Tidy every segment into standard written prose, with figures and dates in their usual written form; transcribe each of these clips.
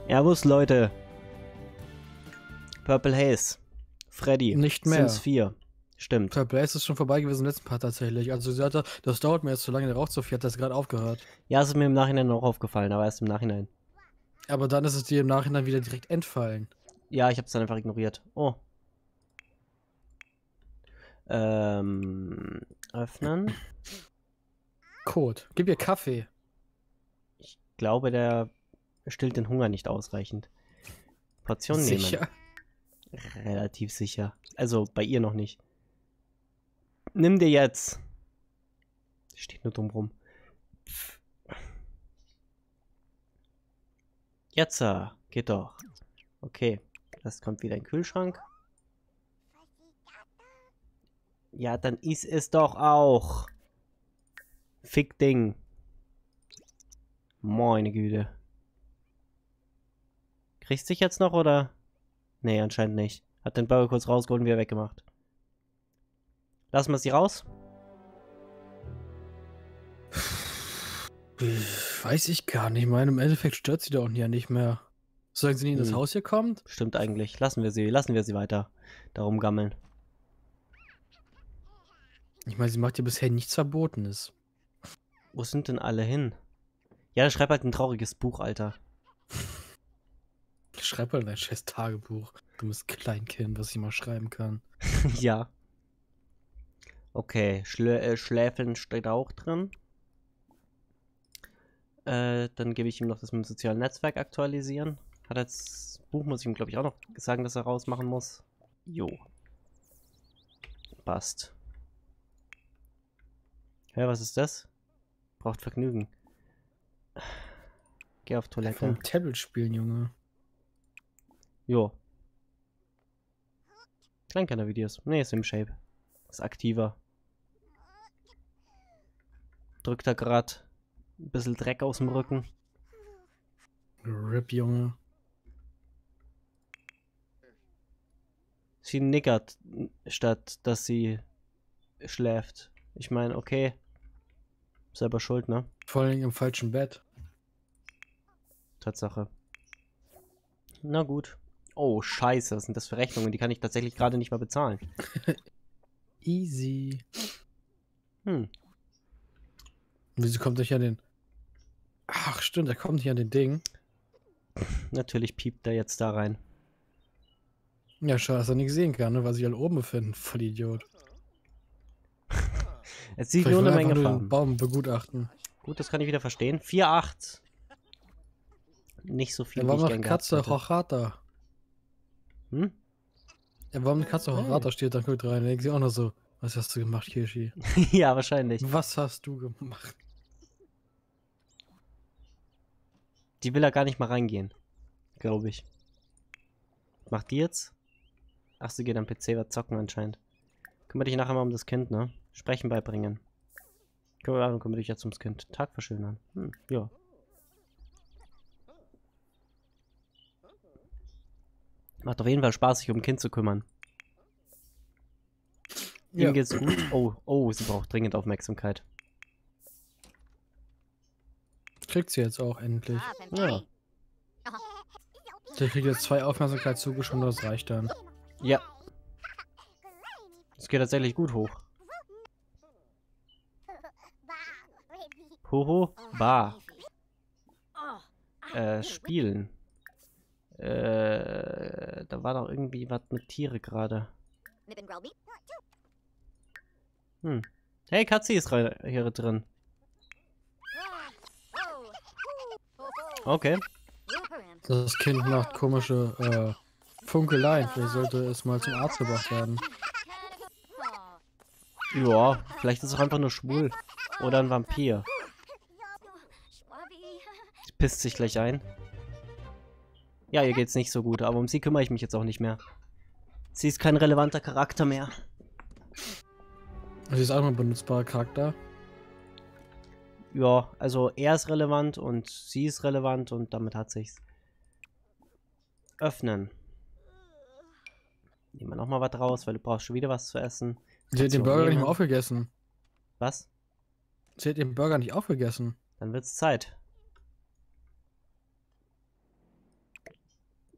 Servus, Leute. Purple Haze. Freddy. Nicht mehr. Sims 4. Stimmt. Purple Haze ist schon vorbei gewesen im letzten Part tatsächlich. Also sie hatte, das dauert mir jetzt so lange, der Rauch zu viel, hat das gerade aufgehört. Ja, es ist mir im Nachhinein noch aufgefallen, aber erst im Nachhinein. Aber dann ist es dir im Nachhinein wieder direkt entfallen. Ja, ich hab's dann einfach ignoriert. Oh. Öffnen. Code. Gib ihr Kaffee. Ich glaube, der stillt den Hunger nicht ausreichend. Portion Sicher? nehmen. Relativ sicher. Also bei ihr noch nicht. Nimm dir jetzt. Steht nur dumm rum. Jetzt, geht doch. Okay, das kommt wieder in den Kühlschrank. Ja, dann iss es doch auch. Fick Ding. Meine Güte. Kriegst du dich jetzt noch, oder? Nee, anscheinend nicht. Hat den Burger kurz rausgeholt und wieder weggemacht. Lassen wir sie raus? Weiß ich gar nicht. Ich meine, im Endeffekt stört sie doch ja nicht mehr. Solange sie nicht in das Haus hier kommt? Stimmt eigentlich. Lassen wir sie weiter darum gammeln. Ich meine, sie macht ja bisher nichts Verbotenes. Wo sind denn alle hin? Ja, schreib halt ein trauriges Buch, Alter. Schreib halt ein scheiß Tagebuch. Dummes Kleinkind, was ich mal schreiben kann. Ja. Okay, Schläfeln steht auch drin. Dann gebe ich ihm noch das mit dem sozialen Netzwerk aktualisieren. Hat das Buch, muss ich ihm, glaube ich, auch noch sagen, dass er rausmachen muss. Jo. Passt. Hä, was ist das? Braucht Vergnügen. Geh auf Toilette. Vom Tablet spielen, Junge. Jo. Kleinkinder-Videos. Nee, Sim-Shape. Ist aktiver. Drückt da grad ein bisschen Dreck aus dem Rücken. RIP, Junge. Sie nickert, statt dass sie schläft. Ich meine, okay. Selber schuld, ne? Vor allem im falschen Bett. Tatsache. Na gut. Oh, scheiße. Was sind das für Rechnungen? Die kann ich tatsächlich gerade nicht mal bezahlen. Easy. Hm. Wieso kommt er nicht an den... Ach, stimmt, er kommt nicht an den Ding. Natürlich piept er jetzt da rein. Ja, schade, dass er nicht sehen kann, ne, weil sich alle oben befinden. Voll Idiot. Es sieht Vielleicht nur will eine er einfach Menge nur den Farben. Baum begutachten. Gut, das kann ich wieder verstehen. 4,8. Nicht so viel, Ja, wie warum ich noch gern gehabt Katze hätte. Hochata? Hm? Ja, warum eine Katze Hochata steht, dann guckt rein. Dann denkt sie auch noch so, was hast du gemacht, Kirschi? Ja, wahrscheinlich. Was hast du gemacht? Die will er gar nicht mal reingehen. Glaube ich. Macht die jetzt? Ach, sie geht am PC was zocken anscheinend. Kümmere dich nachher mal um das Kind, ne? Sprechen beibringen. Kümmere dich jetzt ums Kind. Tag verschönern. Hm, ja. Macht auf jeden Fall Spaß, sich um ein Kind zu kümmern. Ja. Ihm geht's gut. Oh, oh, sie braucht dringend Aufmerksamkeit. Kriegt sie jetzt auch endlich. Ja. Der kriegt jetzt 2 Aufmerksamkeit zugeschoben, das reicht dann. Ja. Es geht tatsächlich gut hoch. Hoho, Bar. Spielen. Da war doch irgendwie was mit Tiere gerade. Hm. Hey, Katzi ist hier drin. Okay. Das Kind macht komische Funkeleien. Vielleicht sollte es mal zum Arzt gebracht werden. Ja, vielleicht ist es auch einfach nur schwul. Oder ein Vampir. Sie pisst sich gleich ein. Ja, ihr geht's nicht so gut, aber um sie kümmere ich mich jetzt auch nicht mehr. Sie ist kein relevanter Charakter mehr. Sie ist auch ein benutzbarer Charakter. Ja, also er ist relevant und sie ist relevant und damit hat sich's. Öffnen. Nehmen wir nochmal was raus, weil du brauchst schon wieder was zu essen. Sie hat den Burger nicht mal aufgegessen. Was? Sie hat den Burger nicht aufgegessen. Dann wird's Zeit.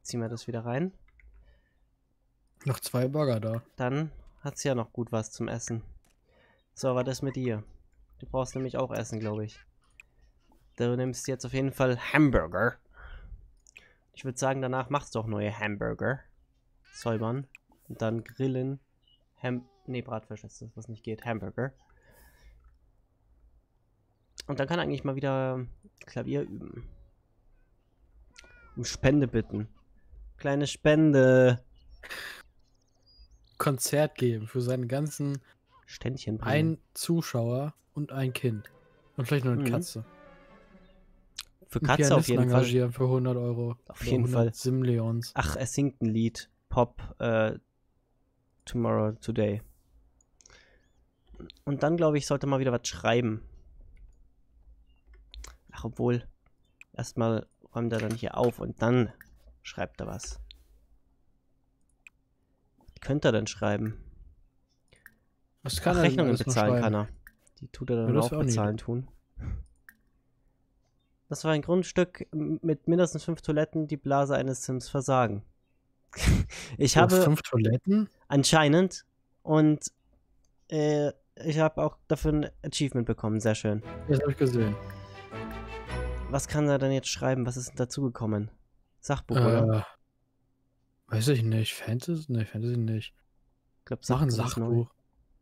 ziehen wir das wieder rein. Noch 2 Burger da. Dann hat sie ja noch gut was zum Essen. So, was ist mit dir? Du brauchst nämlich auch Essen, glaube ich. Du nimmst jetzt auf jeden Fall Hamburger. Ich würde sagen, danach machst du auch neue Hamburger. Säubern. Und dann grillen. Nee, Bratfisch ist das, was nicht geht. Hamburger. Und dann kann er eigentlich mal wieder Klavier üben. Um Spende bitten. Kleine Spende. Konzert geben für seinen ganzen Ständchen bringen. ein Zuschauer und ein Kind. Und vielleicht noch eine Katze. Für Katze auf jeden Fall. Engagieren für 100 Euro. Auf jeden Fall. Simleons. Ach, er singt ein Lied. Pop Tomorrow, Today. Und dann, glaube ich, sollte mal wieder was schreiben. Ach, obwohl. Erstmal räumt er dann hier auf und dann schreibt er was. Was könnte er denn schreiben? Was kann Ach, er Rechnungen alles noch bezahlen schreiben? kann er. Die tut er dann Ja, auch das auch nicht. bezahlen tun. Das war ein Grundstück mit mindestens 5 Toiletten, die Blase eines Sims versagen. Ich habe 5 Toiletten? anscheinend und ich habe auch dafür ein Achievement bekommen. Sehr schön. Das habe ich gesehen. Was kann er denn jetzt schreiben? Was ist denn dazugekommen? Sachbuch, oder? Weiß ich nicht. Fantasy? Ne, Fantasy nicht. Ich glaube, Mach ein Sachbuch ist neu. Sachbuch.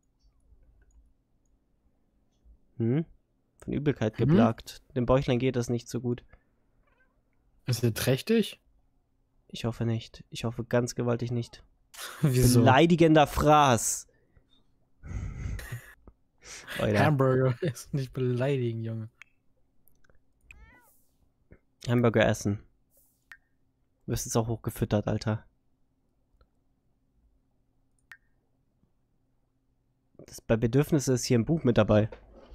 Von Übelkeit geplagt. Dem Bäuchlein geht das nicht so gut. Ist er trächtig? Ich hoffe nicht. Ich hoffe ganz gewaltig nicht. Wieso? Beleidigender Fraß. Alter. Hamburger ist nicht beleidigen, Junge. Hamburger essen. Du wirst jetzt auch hochgefüttert, Alter. Bei Bedürfnissen ist hier ein Buch mit dabei.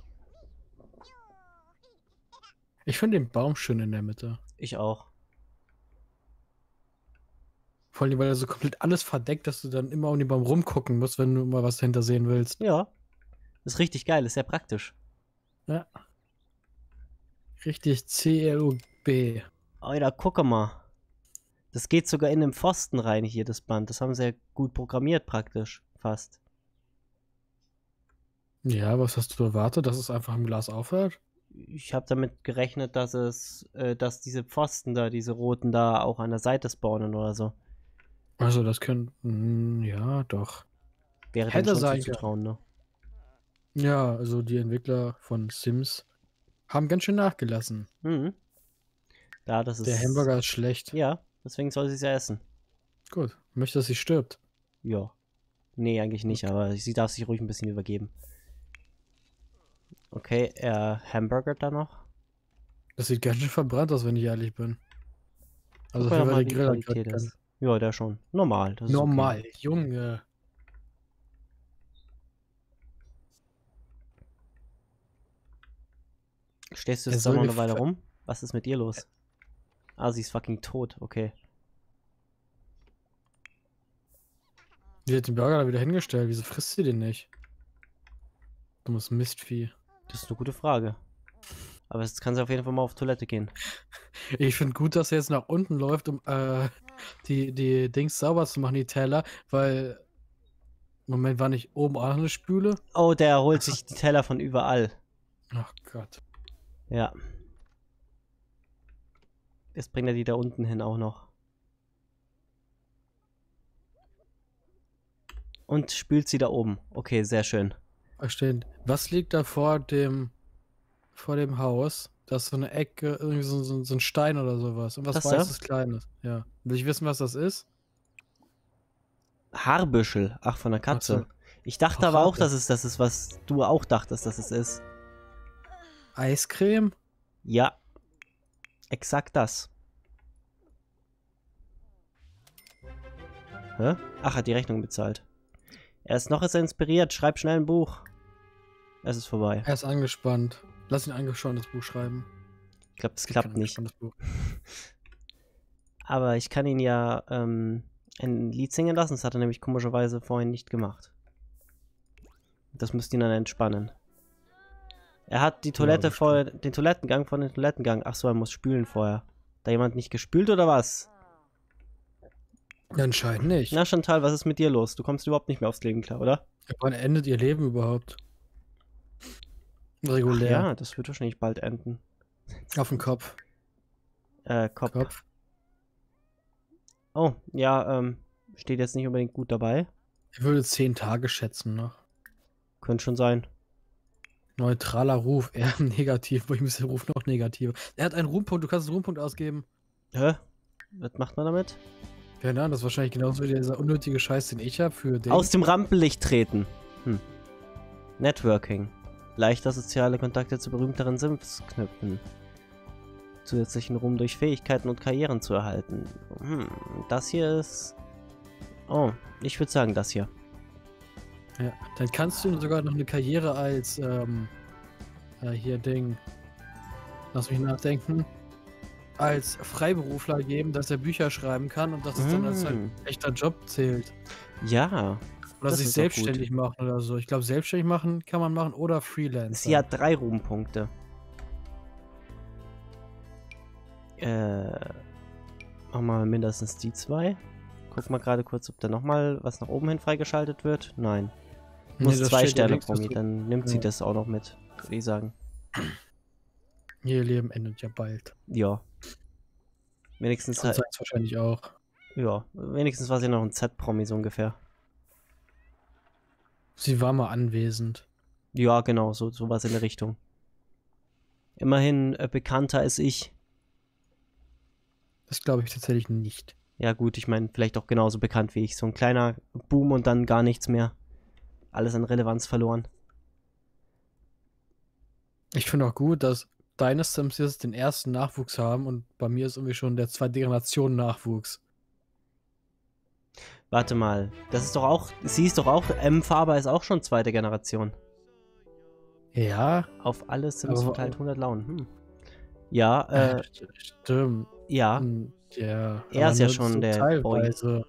Ich finde den Baum schön in der Mitte. Ich auch. Vor allem, weil er so komplett alles verdeckt, dass du dann immer um den Baum rumgucken musst, wenn du mal was dahinter sehen willst. Ja. Ist richtig geil, ist sehr praktisch. Ja. Richtig CLUB. Alter, guck mal. Das geht sogar in den Pfosten rein hier, das Band. Das haben sie ja gut programmiert praktisch. Fast. Ja, was hast du erwartet, dass es einfach im Glas aufhört? Ich habe damit gerechnet, dass diese Pfosten da, diese roten da auch an der Seite spawnen oder so. Also das können, ja, doch. Wäre Hätte dann schon sein zuzutrauen, ne? Ja, also die Entwickler von Sims haben ganz schön nachgelassen. Mhm. Ja, das ist... Der Hamburger ist schlecht. Ja, deswegen soll sie es ja essen. Gut, möchte, dass sie stirbt. Ja. Nee, eigentlich nicht, aber sie darf sich ruhig ein bisschen übergeben. Okay, Hamburger da noch. Das sieht ganz schön verbrannt aus, wenn ich ehrlich bin. Also Guck mal für mal, die wie Griller Qualität ist. Ja, der schon. Normal. Das ist normal, okay. Junge. Stehst du Er jetzt da soll noch mir eine Weile rum? Was ist mit ihr los? Ah, sie ist fucking tot. Okay. Die hat den Burger da wieder hingestellt. Wieso frisst sie den nicht? Dummes Mistvieh. Das ist eine gute Frage. Aber jetzt kann sie auf jeden Fall mal auf Toilette gehen. Ich finde gut, dass er jetzt nach unten läuft, um die Dings sauber zu machen, die Teller, weil... Moment, war nicht oben auch eine Spüle? Oh, der holt sich die Teller von überall. Ach Gott. Ja. Jetzt bringt er die da unten hin auch noch. Und spült sie da oben. Okay, sehr schön. Verstehen. Was liegt da vor dem Haus? Das ist so eine Ecke, irgendwie so ein Stein oder sowas. Und was Das da? Weißes Kleines. Ja. Will ich wissen, was das ist? Haarbüschel. Ach, von der Katze. Ach so. Ich dachte Ach, aber auch, Haare. dass es das ist, was du auch dachtest, dass es ist. Eiscreme? Ja. Exakt das. Hä? Ach, hat die Rechnung bezahlt. Ist er inspiriert. Schreib schnell ein Buch. Es ist vorbei. Er ist angespannt. Lass ihn angeschauendes Buch schreiben. Ich glaube, das klappt nicht. Angespanntes Buch. Aber ich kann ihn ja ein Lied singen lassen. Das hat er nämlich komischerweise vorhin nicht gemacht. Das müsste ihn dann entspannen. Er hat die Toilette den Toilettengang von den Toilettengang. Ach so, er muss spülen vorher. Da jemand nicht gespült oder was? Anscheinend nicht. Na, Chantal, was ist mit dir los? Du kommst überhaupt nicht mehr aufs Leben klar, oder? Wann endet ihr Leben überhaupt? Ach Regulär. ja, das wird wahrscheinlich bald enden. Auf den Kopf. Kopf. Oh, ja, steht jetzt nicht unbedingt gut dabei. Ich würde 10 Tage schätzen noch. Könnte schon sein. Neutraler Ruf, eher negativ, wo ich ein bisschen Ruf noch negativer. Er hat einen Ruhmpunkt, du kannst einen Ruhmpunkt ausgeben. Hä? Was macht man damit? Keine Ahnung, das ist wahrscheinlich genauso wie dieser unnötige Scheiß, den ich habe für den. Aus dem Rampenlicht treten. Networking. Leichter soziale Kontakte zu berühmteren Sims knüpfen. Zusätzlichen Ruhm durch Fähigkeiten und Karrieren zu erhalten. Das hier ist... Oh, ich würde sagen das hier. Ja, dann kannst du sogar noch eine Karriere als, hier Ding. Lass mich nachdenken. Als Freiberufler geben, dass er Bücher schreiben kann und dass es dann als halt echter Job zählt. Ja. Oder das sich ist doch selbstständig machen oder so. Ich glaube, selbstständig machen kann man machen oder Freelancer. Sie hat 3 Ruhmpunkte. Machen wir mindestens die 2. Guck mal gerade kurz, ob da nochmal was nach oben hin freigeschaltet wird. Nein. Muss 2 Sterne Promi, dann nimmt sie das auch noch mit, würde ich sagen. Ihr Leben endet ja bald. Ja. Wenigstens halt. Wahrscheinlich auch. Ja, wenigstens war sie noch ein Z-Promi so ungefähr. Sie war mal anwesend. Ja, genau, sowas in der Richtung. Immerhin bekannter als ich. Das glaube ich tatsächlich nicht. Ja gut, ich meine, vielleicht auch genauso bekannt wie ich. So ein kleiner Boom und dann gar nichts mehr. Alles an Relevanz verloren. Ich finde auch gut, dass deine Sims jetzt den ersten Nachwuchs haben und bei mir ist irgendwie schon der 2. Generation Nachwuchs. Warte mal, das ist doch auch, sie ist doch auch, Faber ist auch schon 2. Generation. Ja. Auf alle Sims verteilt 100 Launen. Ja, stimmt. Ja. Ja. Er ist ja schon so der teilweise.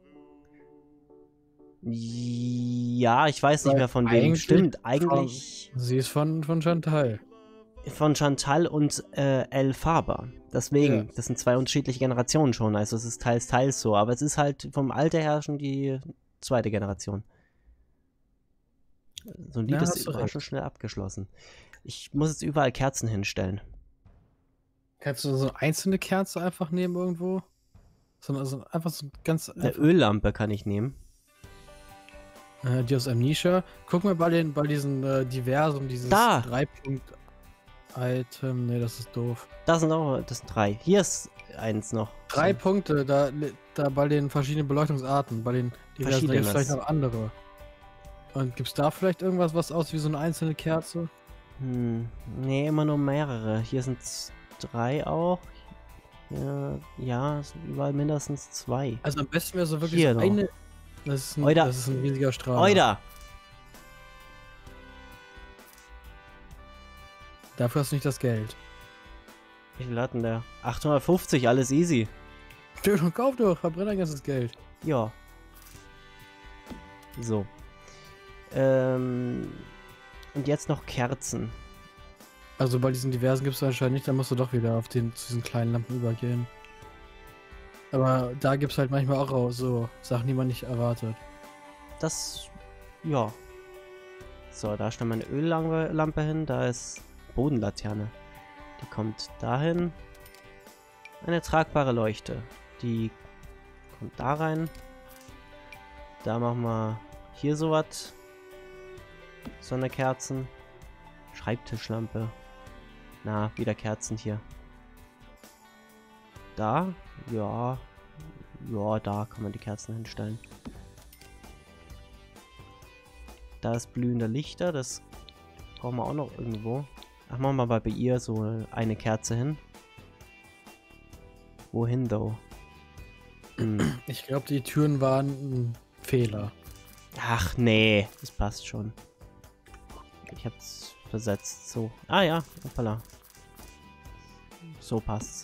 Ja, ich weiß nicht mehr von wem. Stimmt, eigentlich. Sie ist von Chantal. Von Chantal und El Faber. Deswegen, das sind 2 unterschiedliche Generationen schon. Also es ist teils so. Aber es ist halt vom Alter her schon die 2. Generation. So ein Lied ist überraschend schnell abgeschlossen. Ich muss jetzt überall Kerzen hinstellen. Kannst du so einzelne Kerze einfach nehmen irgendwo? Also einfach so ganz... Eine Öllampe kann ich nehmen. Die aus Amnesia. Guck mal bei diesen Diversen, dieses 3-Punkt-Item. Ne, das ist doof. Das sind 3. Hier ist eins noch. 3 Punkte, da bei den verschiedenen Beleuchtungsarten. Bei den Diversen gibt es vielleicht noch andere. Und gibt es da vielleicht irgendwas, was aussieht wie so eine einzelne Kerze? Nee, immer nur mehrere. Hier sind 3 auch. Ja, es sind überall mindestens 2. Also am besten wäre so wirklich hier so eine... Das ist ein riesiger Strahl. Oida! Dafür hast du nicht das Geld. Wie viel hat denn der? 850, alles easy. Kauf doch, verbrenn dein ganzes Geld. Ja. So. Und jetzt noch Kerzen. Also bei diesen Diversen gibt es anscheinend nicht, dann musst du doch wieder zu diesen kleinen Lampen übergehen. Aber da gibt es halt manchmal auch so Sachen, die man nicht erwartet. Das, ja. So, da stellt man eine Öllampe hin, da ist Bodenlaterne. Die kommt dahin. Eine tragbare Leuchte. Die kommt da rein. Da machen wir hier sowas. So eine Kerzen. Schreibtischlampe. Na, wieder Kerzen hier. Da? Ja. Ja, da kann man die Kerzen hinstellen. Da ist blühende Lichter, das brauchen wir auch noch irgendwo. Ach, machen wir mal bei ihr so eine Kerze hin. Wohin, though? Ich glaube, die Türen waren ein Fehler. Ach, nee, das passt schon. Ich hab's versetzt, so. Ah ja, hoppala. So passt's.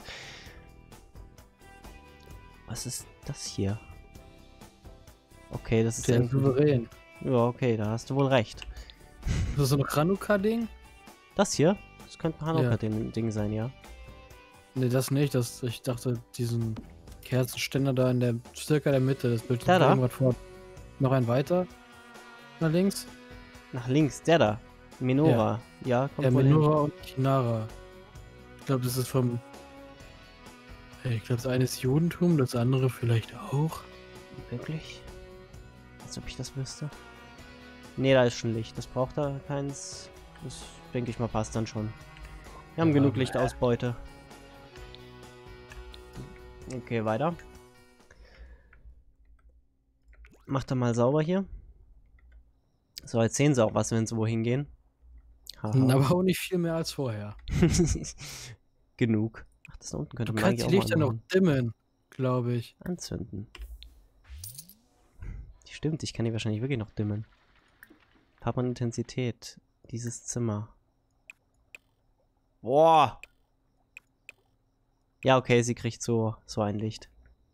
Was ist das hier? Okay, das ist sehr souverän. Ja, okay, da hast du wohl recht. Das ist so ein Hanukkah-Ding? Das hier? Das könnte ein Hanukkah-Ding sein, ja. Ne, das nicht. Ich dachte, diesen Kerzenständer da in der circa der Mitte des Bildschirms. Da, da? Irgendwas vor. Noch ein weiter. Nach links. Nach links, der da. Menora. Ja, kommt Ja, wohl hin. Menora und Kinara. Ich glaube, das ist vom. Ich glaube, das eine ist Judentum, das andere vielleicht auch. Wirklich? Als ob ich das wüsste. Nee, da ist schon Licht. Das braucht da keins. Das, denke ich mal, passt dann schon. Wir haben Ja, genug Lichtausbeute. Okay, weiter. Macht er mal sauber hier. So, jetzt sehen sie auch was, wenn sie wohin gehen. Haha. Aber auch nicht viel mehr als vorher. Genug. Ach, das da unten könnte Du man kannst die eigentlich auch Lichter mal noch machen. dimmen, glaube ich. Anzünden. Stimmt, ich kann die wahrscheinlich wirklich noch dimmen. Farbe und Intensität. Dieses Zimmer. Boah! Ja, okay, sie kriegt so ein Licht.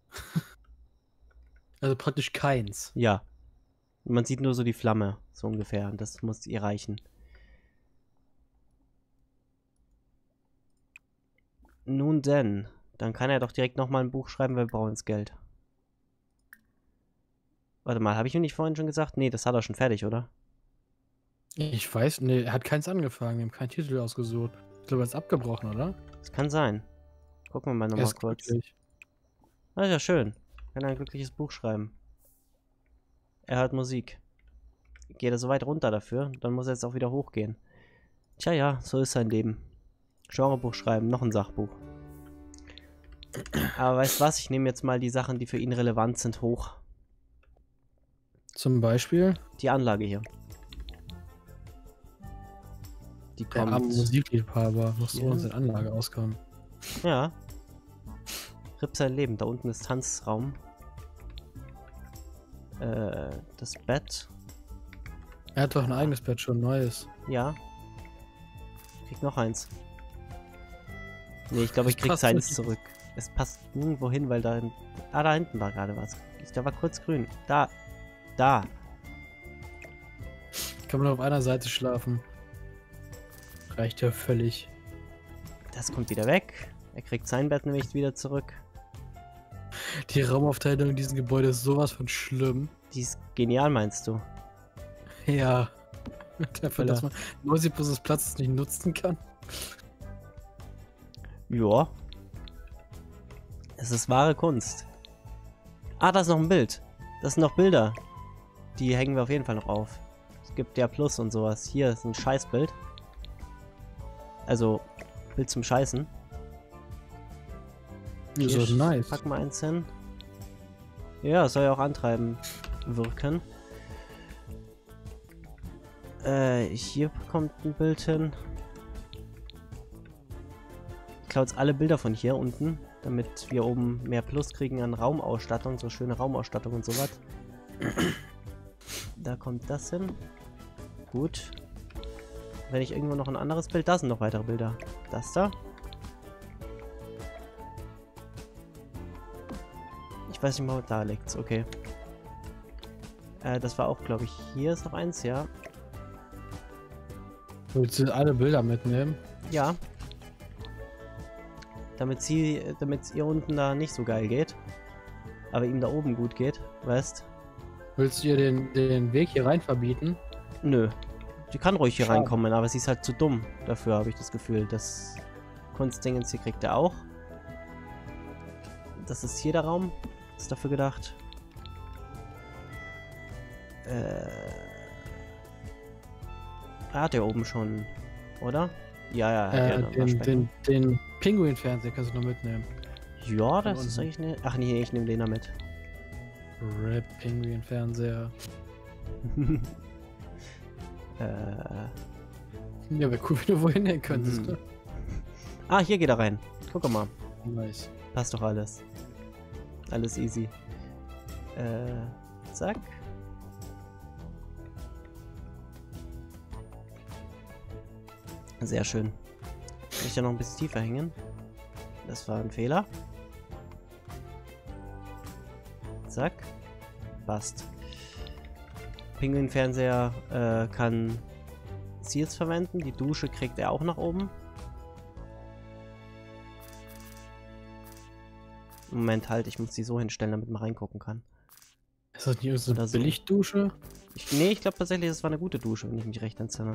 Also praktisch keins. Ja. Man sieht nur so die Flamme, so ungefähr. Und das muss ihr reichen. Nun denn. Dann kann er doch direkt nochmal ein Buch schreiben, weil wir brauchen das Geld. Warte mal, habe ich ihm nicht vorhin schon gesagt? Nee, das hat er schon fertig, oder? Ich weiß, nee, er hat keins angefangen, wir haben keinen Titel ausgesucht. Ich glaube, er ist abgebrochen, oder? Das kann sein. Gucken wir mal nochmal ist kurz. glücklich. Das ist ja schön. Kann ein glückliches Buch schreiben. Er hört Musik. Geht er so weit runter dafür, dann muss er jetzt auch wieder hochgehen. Tja, ja, so ist sein Leben. Genrebuch schreiben, noch ein Sachbuch. Aber weißt du was? Ich nehme jetzt mal die Sachen, die für ihn relevant sind, hoch. Zum Beispiel? Die Anlage hier. Die Der arme kommt. Musikliebhaber muss so Ja. aus der Anlage auskommen. Ja. Ripp sein Leben. Da unten ist Tanzraum. Das Bett. Er hat doch ein eigenes Bett schon, neues. Ja. Krieg noch eins. Nee, ich glaube, ich Das krieg passt seins nicht. zurück. Es passt nirgendwo hin, weil da... da hinten war gerade was. Da war kurz grün. Da. Da. Kann man auf einer Seite schlafen. Reicht ja völlig. Das kommt wieder weg. Er kriegt sein Bett nämlich wieder zurück. Die Raumaufteilung in diesem Gebäude ist sowas von schlimm. Die ist genial, meinst du? Ja. Dafür, dass Alter. man 90% des Platzes nicht nutzen kann. Ja. Es ist wahre Kunst. Ah, da ist noch ein Bild. Das sind noch Bilder. Die hängen wir auf jeden Fall noch auf. Es gibt ja Plus und sowas. Hier ist ein Scheißbild. Also, Bild zum Scheißen. Das Hier ist nice. packen wir eins hin. Ja, soll ja auch antreiben wirken. Hier kommt ein Bild hin. Ich klaue jetzt alle Bilder von hier unten, damit wir oben mehr Plus kriegen an Raumausstattung, so schöne Raumausstattung und sowas. Da kommt das hin. Gut. Wenn ich irgendwo noch ein anderes Bild, da sind noch weitere Bilder. Das da. Ich weiß nicht mal, da liegt's. Okay. Das war auch, glaube ich, hier ist noch eins, ja. Willst du alle Bilder mitnehmen? Ja. Damit es ihr unten da nicht so geil geht. Aber ihm da oben gut geht, weißt? Willst du ihr den Weg hier rein verbieten? Nö. Die kann ruhig hier Schade. reinkommen, aber sie ist halt zu dumm. Dafür habe ich das Gefühl. Das Kunstdingens hier kriegt er auch. Das ist hier der Raum. Ist dafür gedacht. Er hat ja oben schon, oder? Ja, ja, er hat ja noch Waschbecken. Den Pinguin-Fernseher kannst du noch mitnehmen. Ja, das Von ist unten. eigentlich eine... Ach nee, ich nehme den da mit. RIP Pinguin-Fernseher. Ja, wäre cool, wenn du wohin hin könntest. Mhm. Ah, hier geht er rein. Guck mal. Nice. Passt doch alles. Alles easy. Zack. Sehr schön. Kann ich da noch ein bisschen tiefer hängen? Das war ein Fehler. Zack. Passt. Pinguin-Fernseher kann sie jetzt verwenden. Die Dusche kriegt er auch nach oben. Moment, halt, ich muss die so hinstellen, damit man reingucken kann. Ist das nicht irgendeine Oder so. Billigdusche? Nee, ich glaube tatsächlich, das war eine gute Dusche, wenn ich mich recht entsinne.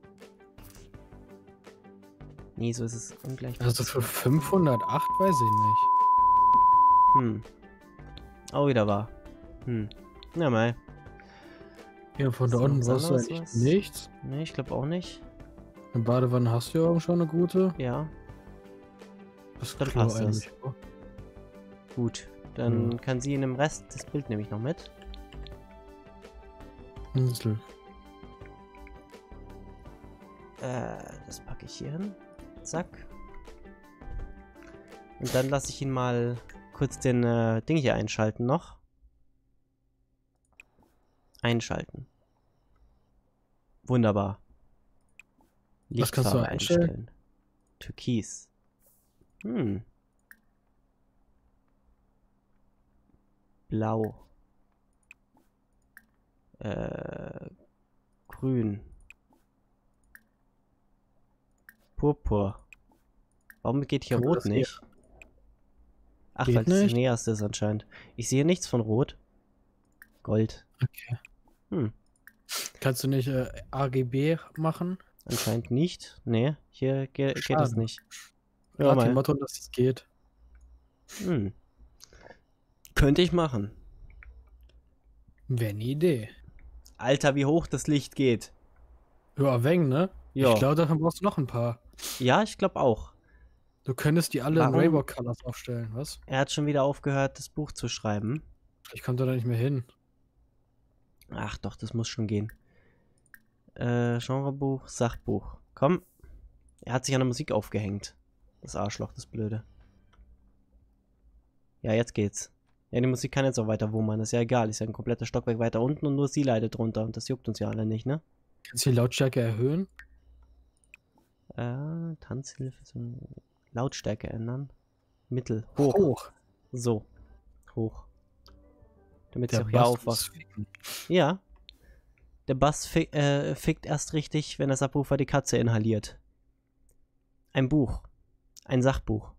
Nee, so ist es ungleich. Also für 508 weiß ich nicht. Oh, wieder wahr. Na mal. Ja, von da Ist unten noch brauchst du was eigentlich anderes? nichts. Nee, ich glaube auch nicht. Eine Badewanne hast du ja auch schon eine gute. Ja, Das dann Klo passt das. eigentlich auch. gut. Dann kann sie in dem Rest das Bild nämlich noch mit. Insel. Das packe ich hier hin. Zack. Und dann lasse ich ihn mal kurz den Ding hier einschalten noch. Einschalten. Wunderbar. Was kannst du Lichtfarbe einstellen? einstellen. Türkis. Blau. Grün. Purpur. Warum geht hier Kommt Rot das hier? nicht? Ach, Geht weil es nicht? näher ist anscheinend. Ich sehe nichts von Rot. Gold. Okay. Kannst du nicht AGB machen? Anscheinend nicht. Nee, hier geht das Schade. nicht. Ja, Nach dem mal. Motto, dass es geht. Könnte ich machen. Wäre eine Idee. Alter, wie hoch das Licht geht. Ja, Weng, ne? Ja. Ich glaube, davon brauchst du noch ein paar. Ja, ich glaube auch. Du könntest die alle in Warum? Rainbow Colors aufstellen, was? Er hat schon wieder aufgehört, das Buch zu schreiben. Ich komme da nicht mehr hin. Ach doch, das muss schon gehen. Genrebuch, Sachbuch. Komm. Er hat sich an der Musik aufgehängt. Das Arschloch, das Blöde. Ja, jetzt geht's. Ja, die Musik kann jetzt auch weiter wummern. Ist ja egal. Ist ja ein kompletter Stockwerk weiter unten und nur sie leidet drunter. Und das juckt uns ja alle nicht, ne? Kannst du die Lautstärke erhöhen? Tanzhilfe. Lautstärke ändern. Mittel. Hoch. Hoch. So. Hoch. Damit sie Der auch hier Bass aufwacht. muss ficken. Ja. Der Bass fickt erst richtig, wenn der Subwoofer die Katze inhaliert. Ein Buch. Ein Sachbuch.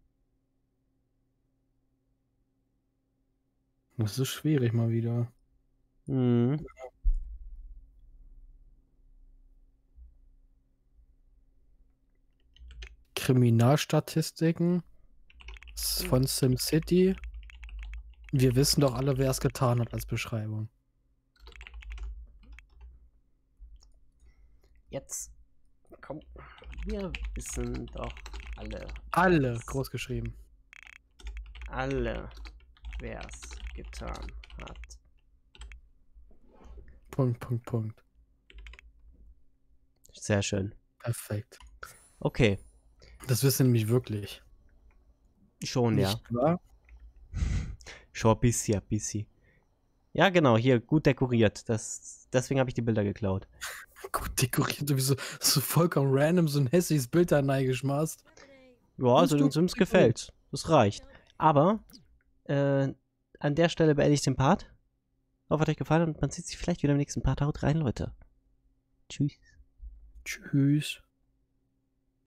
Das ist schwierig mal wieder. Mhm. Kriminalstatistiken von SimCity. Wir wissen doch alle, wer es getan hat als Beschreibung. Jetzt. Komm. Wir wissen doch alle. Alle groß geschrieben. Alle, wer es getan hat. Punkt, Punkt, Punkt. Sehr schön. Perfekt. Okay. Das wissen nämlich wirklich. Schon, ja. Nicht wahr? Schon ein bisschen. Ja, genau, hier, gut dekoriert. Deswegen habe ich die Bilder geklaut. Gut dekoriert, wie so vollkommen random so ein hässliches Bild da reingeschmast. Ja, also den Hast du Sims gut gefällt. Das reicht. Aber, an der Stelle beende ich den Part. Hoffe, hat euch gefallen und man sieht sich vielleicht wieder im nächsten Part. Haut rein, Leute. Tschüss. Tschüss.